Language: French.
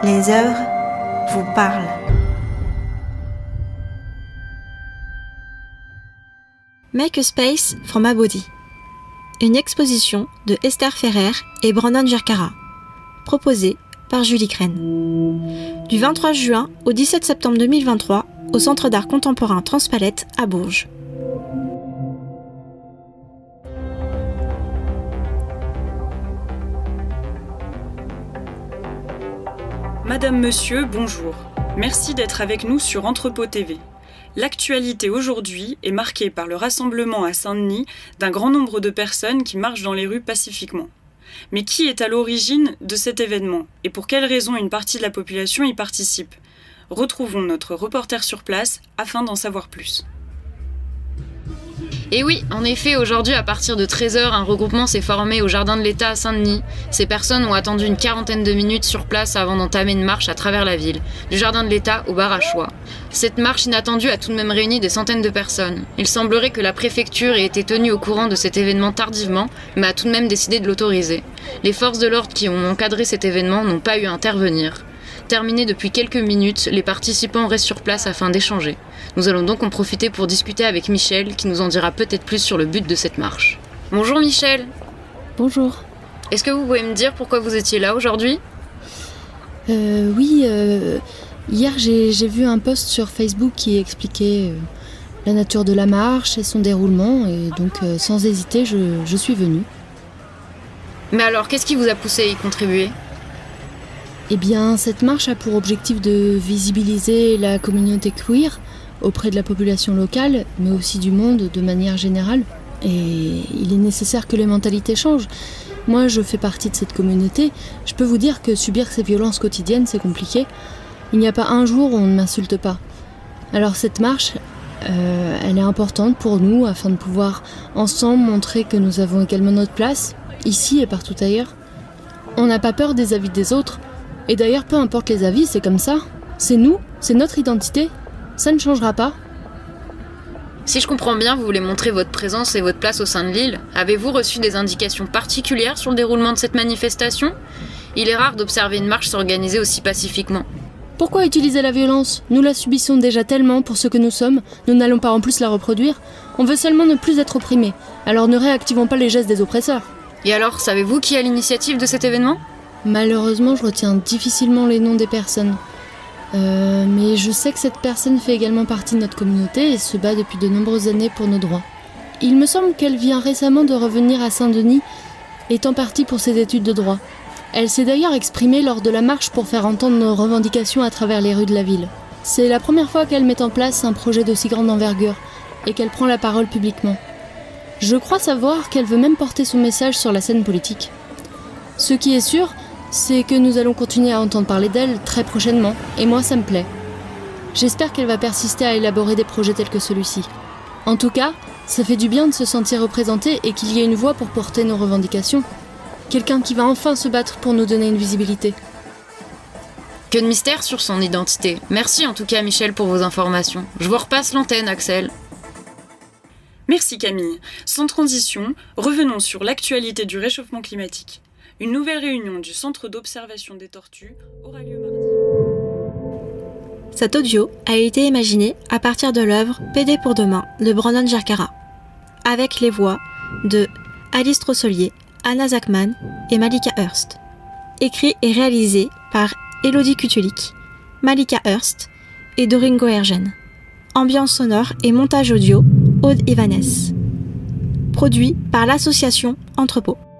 Les œuvres vous parlent. Make a Space from a Body. Une exposition de Esther Ferrer et Brandon Gercara, proposée par Julie Crène. Du 23 juin au 17 septembre 2023 au Centre d'art contemporain Transpalette à Bourges. Madame, Monsieur, bonjour. Merci d'être avec nous sur Entrepôt TV. L'actualité aujourd'hui est marquée par le rassemblement à Saint-Denis d'un grand nombre de personnes qui marchent dans les rues pacifiquement. Mais qui est à l'origine de cet événement et pour quelles raisons une partie de la population y participe? Retrouvons notre reporter sur place afin d'en savoir plus. Et oui, en effet, aujourd'hui, à partir de 13h, un regroupement s'est formé au Jardin de l'État à Saint-Denis. Ces personnes ont attendu une quarantaine de minutes sur place avant d'entamer une marche à travers la ville, du Jardin de l'État au bar à Choix. Cette marche inattendue a tout de même réuni des centaines de personnes. Il semblerait que la préfecture ait été tenue au courant de cet événement tardivement, mais a tout de même décidé de l'autoriser. Les forces de l'ordre qui ont encadré cet événement n'ont pas eu à intervenir. Terminé depuis quelques minutes, les participants restent sur place afin d'échanger. Nous allons donc en profiter pour discuter avec Michel, qui nous en dira peut-être plus sur le but de cette marche. Bonjour Michel. Bonjour. Est-ce que vous pouvez me dire pourquoi vous étiez là aujourd'hui ? Oui, hier j'ai vu un post sur Facebook qui expliquait la nature de la marche et son déroulement, et donc sans hésiter, je suis venue. Mais alors, qu'est-ce qui vous a poussé à y contribuer ? Eh bien, cette marche a pour objectif de visibiliser la communauté queer auprès de la population locale, mais aussi du monde de manière générale. Et il est nécessaire que les mentalités changent. Moi, je fais partie de cette communauté. Je peux vous dire que subir ces violences quotidiennes, c'est compliqué. Il n'y a pas un jour où on ne m'insulte pas. Alors cette marche, elle est importante pour nous afin de pouvoir ensemble montrer que nous avons également notre place, ici et partout ailleurs. On n'a pas peur des avis des autres. Et d'ailleurs, peu importe les avis, c'est comme ça. C'est nous, c'est notre identité. Ça ne changera pas. Si je comprends bien, vous voulez montrer votre présence et votre place au sein de l'île. Avez-vous reçu des indications particulières sur le déroulement de cette manifestation ? Il est rare d'observer une marche s'organiser aussi pacifiquement. Pourquoi utiliser la violence ? Nous la subissons déjà tellement pour ce que nous sommes. Nous n'allons pas en plus la reproduire. On veut seulement ne plus être opprimés. Alors ne réactivons pas les gestes des oppresseurs. Et alors, savez-vous qui a l'initiative de cet événement ? Malheureusement, je retiens difficilement les noms des personnes. Mais je sais que cette personne fait également partie de notre communauté et se bat depuis de nombreuses années pour nos droits. Il me semble qu'elle vient récemment de revenir à Saint-Denis, étant partie pour ses études de droit. Elle s'est d'ailleurs exprimée lors de la marche pour faire entendre nos revendications à travers les rues de la ville. C'est la première fois qu'elle met en place un projet d'aussi grande envergure et qu'elle prend la parole publiquement. Je crois savoir qu'elle veut même porter son message sur la scène politique. Ce qui est sûr, c'est que nous allons continuer à entendre parler d'elle très prochainement, et moi ça me plaît. J'espère qu'elle va persister à élaborer des projets tels que celui-ci. En tout cas, ça fait du bien de se sentir représenté et qu'il y ait une voix pour porter nos revendications. Quelqu'un qui va enfin se battre pour nous donner une visibilité. Que de mystère sur son identité. Merci en tout cas Michel pour vos informations. Je vous repasse l'antenne, Axel. Merci Camille. Sans transition, revenons sur l'actualité du réchauffement climatique. Une nouvelle réunion du Centre d'observation des tortues aura lieu mardi. Cet audio a été imaginé à partir de l'œuvre PD pour demain de Brandon Gercara, avec les voix de Alice Trosselier, Anna Zachman et Malika Hurst. Écrit et réalisé par Elodie Kutulik, Malika Hurst et Doreen Goergen. Ambiance sonore et montage audio, Aude Ivanès. Produit par l'association Entrepôt.